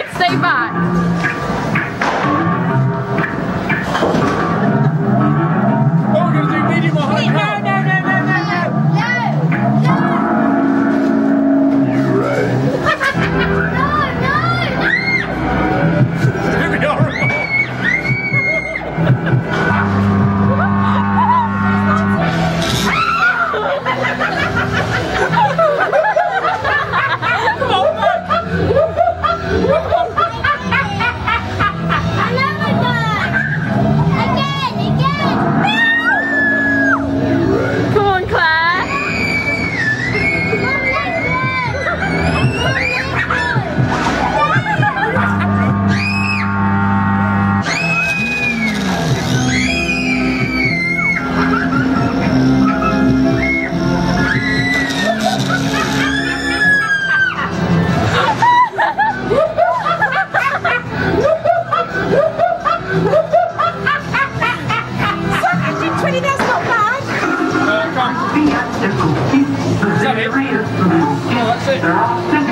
Alright, stay back. Oh, we're going to do medium or high power. You right. It's going to be horrible. Come on, Claire. Is that it? Oh, that's it.